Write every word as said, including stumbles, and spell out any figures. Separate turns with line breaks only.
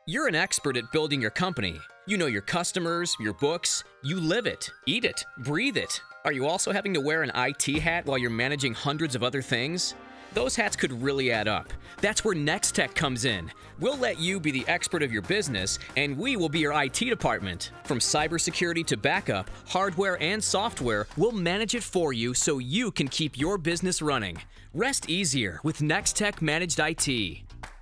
You're an expert at building your company. You know your customers, your books. You live it, eat it, breathe it. Are you also having to wear an I T hat while you're managing hundreds of other things? Those hats could really add up. That's where Nex-Tech comes in. We'll let you be the expert of your business, and we will be your I T department. From cybersecurity to backup, hardware and software, we'll manage it for you so you can keep your business running. Rest easier with Nex-Tech Managed I T.